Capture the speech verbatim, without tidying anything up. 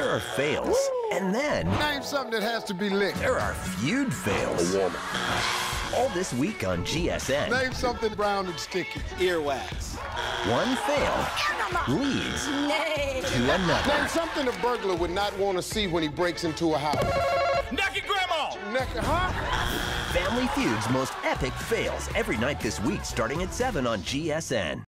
There are fails, and then Name something that has to be licked. there are feud fails. All this week on G S N. Name something brown and sticky. Earwax. One fail leads to another. Name something a burglar would not want to see when he breaks into a house. Naked grandma! Naked, huh? Family Feud's most epic fails every night this week starting at seven on G S N.